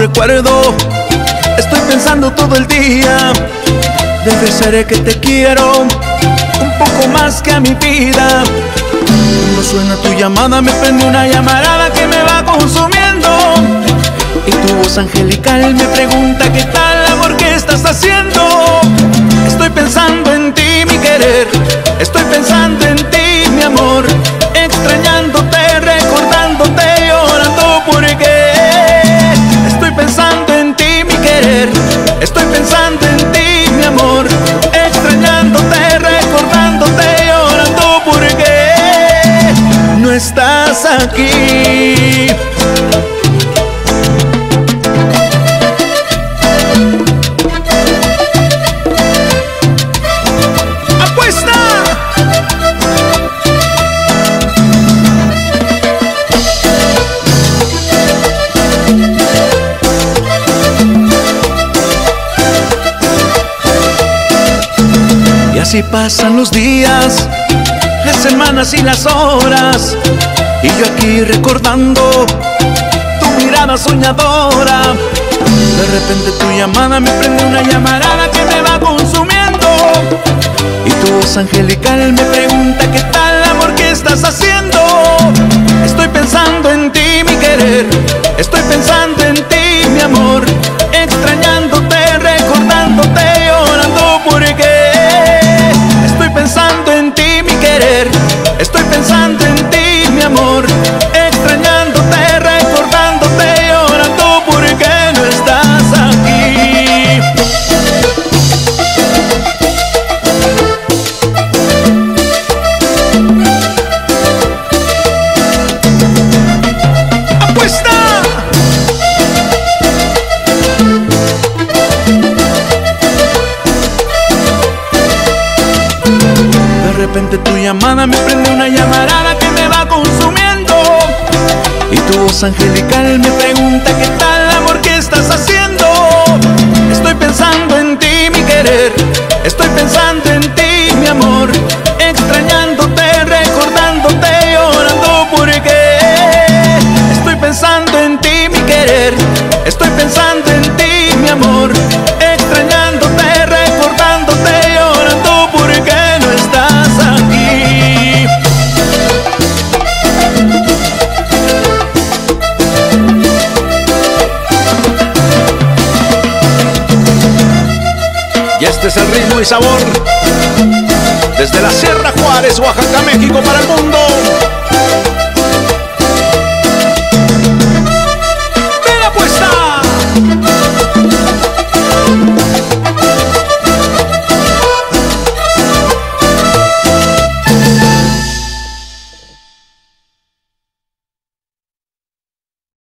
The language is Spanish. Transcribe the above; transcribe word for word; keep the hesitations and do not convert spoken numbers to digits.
recuerdo. Estoy pensando todo el día. Debe ser que te quiero un poco más que a mi vida. Cuando suena tu llamada me prende una llamarada que me va consumiendo. Y tu voz angelical me pregunta qué tal, amor, qué estás haciendo. Estoy pensando en ti, mi querer. Estoy pensando en ti, mi amor. Extrañándote, recordándote, llorando porque estoy pensando en ti, mi querer. Estoy pensando en ti, mi amor. Extrañándote, recordándote, llorando porque no estás aquí. Así pasan los días, las semanas y las horas, y yo aquí recordando tu mirada soñadora. De repente tu llamada me prende una llamarada que me va consumiendo. Y tu voz angelical me pregunta qué tal, amor, qué estás haciendo. Estoy pensando en ti, mi querer. Estoy pensando en ti, mi amor. Extrañándote, recordándote, llorando porque estoy pensando en ti, mi querer. Estoy pensando en ti, mi amor. Extrañándote, recordándote, llorando porque no estás aquí. ¡Apuesta! De repente tu llamada me prende una llamarada que me va consumiendo. Y tu voz angelical me pregunta qué tal, amor, qué estás haciendo. Estoy pensando en ti, mi querer. Estoy pensando en ti, mi amor. Extrañándote, recordándote, llorando porque estoy pensando en ti, mi querer. Estoy pensando en ti, mi amor. Extrañándote, recordándote, llorando porque no estás aquí. Y este es el ritmo y sabor desde la Sierra Juárez, Oaxaca, México, para el mundo.